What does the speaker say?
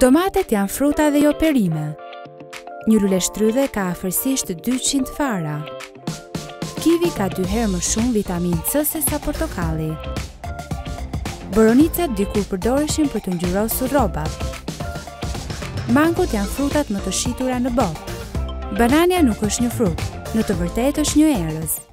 Domatet janë fruta dhe jo perime. Një lule shtrydhe ka afërsisht 200 fara. Kiwi ka 2 herë më shumë vitamin C se sa portokalli. Boronicat dikur përdoreshin për të ngjyrosur rrobat. Mangut janë frutat më të shitura në botë. Banania nuk është një frut, në të vërtetë është një erëz.